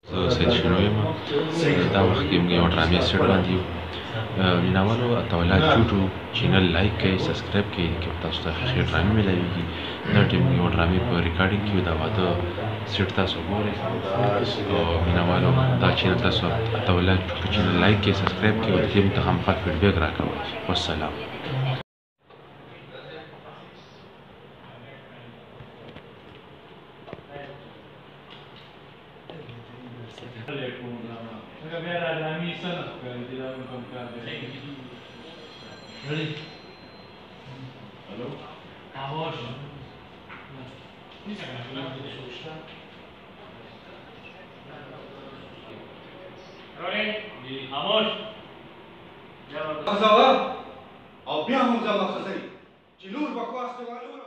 سید شنو یم دا وخت کې موږ یو ډرامې سیټ باندې یو میناوالو اتولاد یوټیوب چینل لایک کړئ سبسکرایب کړئ کې تاسو ته ښې ډرامې میلاویږي دا ټیم یو ډرامې په ریکارډینګ کې دا واده سیټ تاسو ګورئ او میناوالو دا چینل تاسو اتولاد یوټیوب چینل لایک کړئ سبسکرایب کړئ او د دې ته خامخا فیډبیک راکوئ والسلام Ready? Hello? Amor. Rolling. Amor. Zawa. Au bia hum zama khazai. Jilur bakwas ke walu